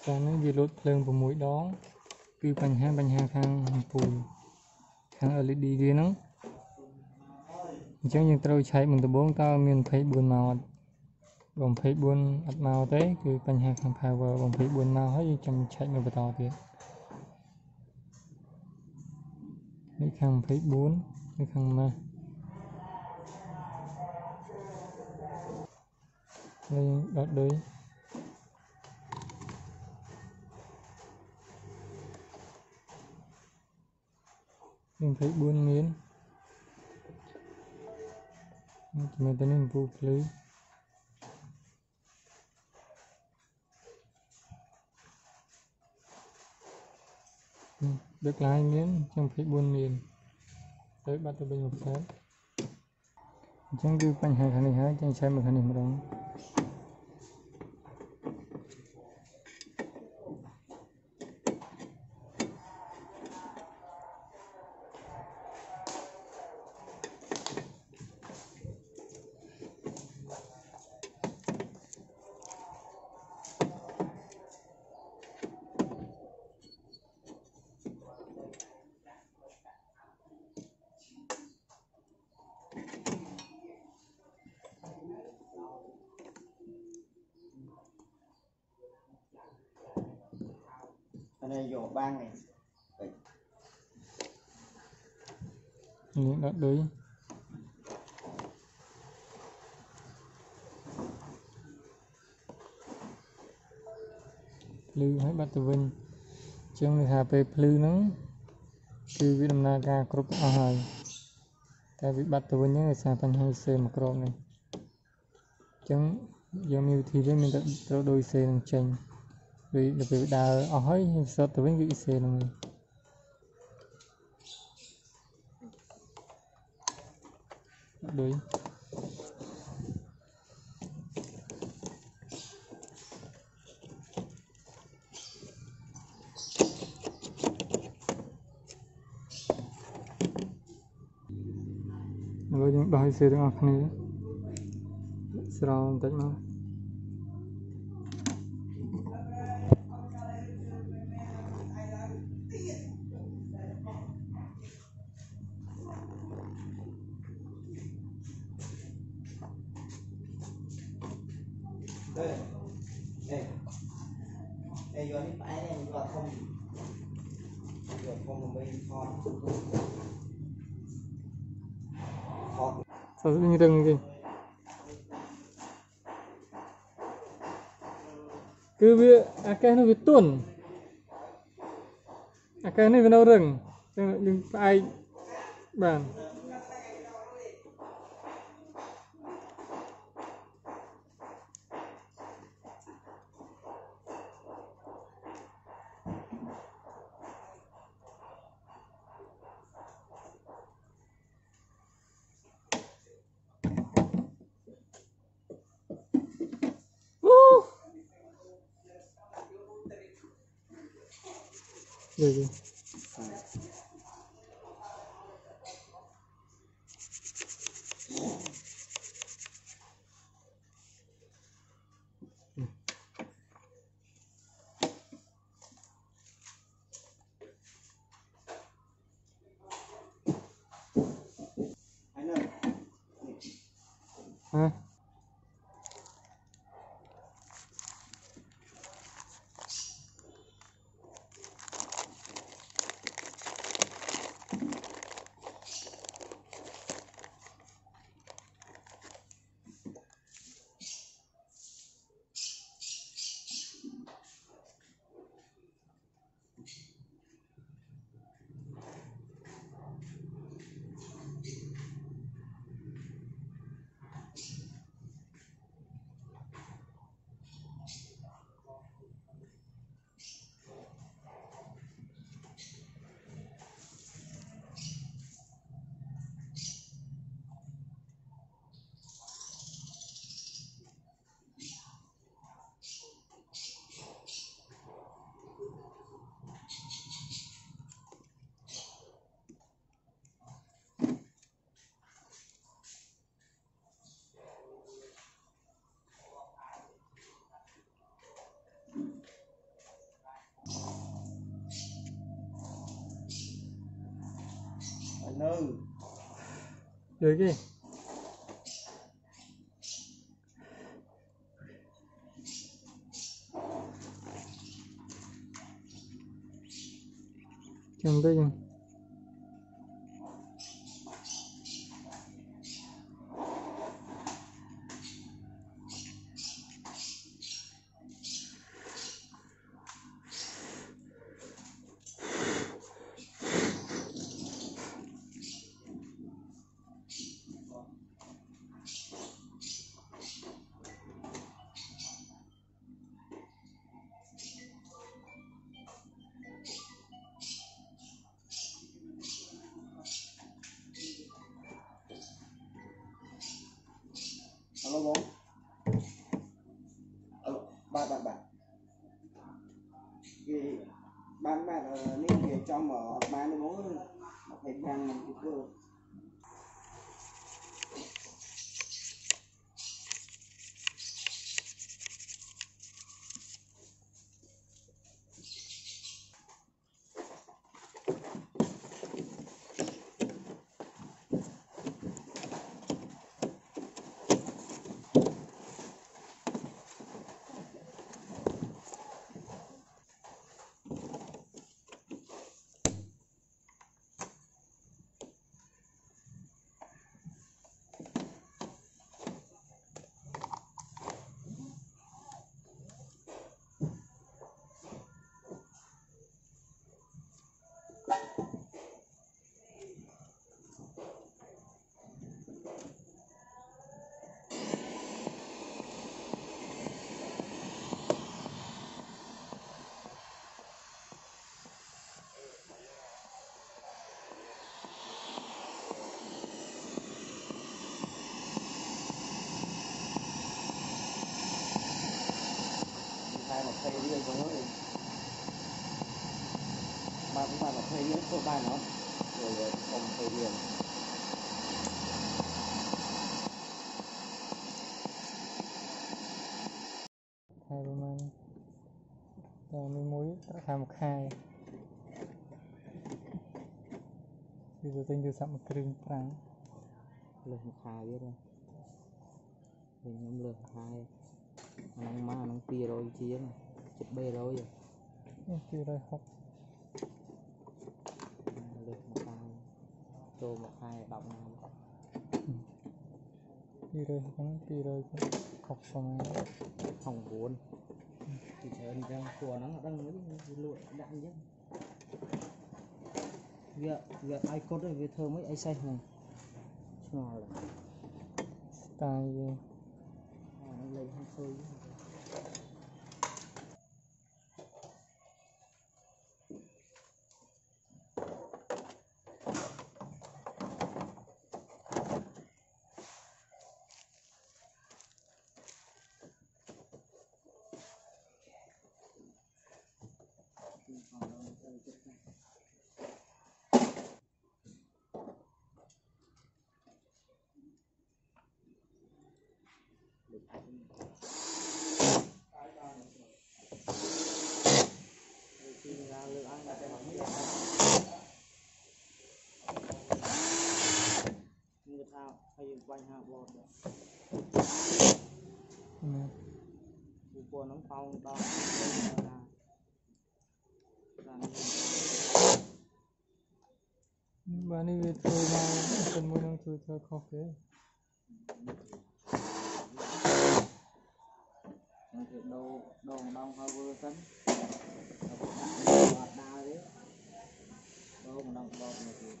Cái nó vì lốt phơi của mũi đó cứ bánh ha khang phù khang LED kia nó chẳng những trâu chạy mình từ bốn tao miền thấy buồn màu bóng thấy buồn ắt màu thế cứ bánh ha khang power bóng thấy buồn màu hết trong chạy mình vào tàu tiền mấy khang thấy buồn mấy khang mà đây đợt đấy mình thấy buồn miến mình tên mình vô play được lại miến trong thấy buồn miền tới bắt tôi bên một phép chẳng đưa bánh hai khả này hết chẳng xem một khả này mà đó này vô bang này những đợt đấy lưu hãy bắt từ vinh trong này hà về lưu nó cứ bị đâm na ca cướp ai tại vì bắt từ vinh những người xa thành hai xe một cột này chẳng do nhiều thì với mình đã đôi xe đang tranh vì đặc biệt đào hỏi sao từ vinh bị xe này đối rồi những đôi xe đang học này sao tới nó đây vô đi phải này vô không bị thọt sao như rừng gì cứ biết cái nó bị tuần cái này vào rừng đừng phải bàn gì hả nơi rồi cái chừng đây chừng alo bố alo bạn cái bạn nên về cho mở bán nó bố mà phải đang làm cái cơ hai một thay riêng của nó thì ba cũng ba một thay riêng số ba nó rồi không thay riêng haiประมาณแต่มีมุ้ยราคาหมกhaiคือจะเป็นอยู่สักครึ่งปราง lên một hai biết không thì nhóm lên hai nông má nông tia rồi chia này chụp bê rồi คือได้หก lên một hai tô một hai đọc nào คือได้หกนั้นคือได้หกประมาณ hồng vốn thì chờ đi ra của nó đang mới lụi đạn chứ việc ai cốt rồi việc thơ mấy ai say này nào là สไตล์ nó lên không sôi người thao hay dùng quanh hạ bọt của nó phong to bạn đi về thôi mà cần mua năng thôi cho khó phê đâu đông hơi vừa tấn đa đấy đâu mà đông bọt này thì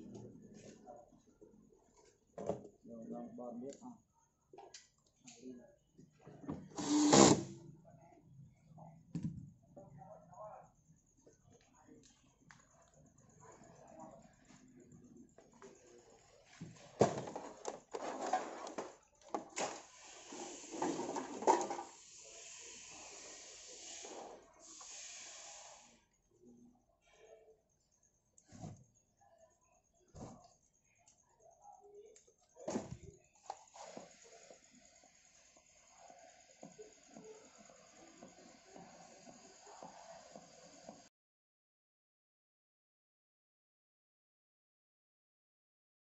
đông bọt biết không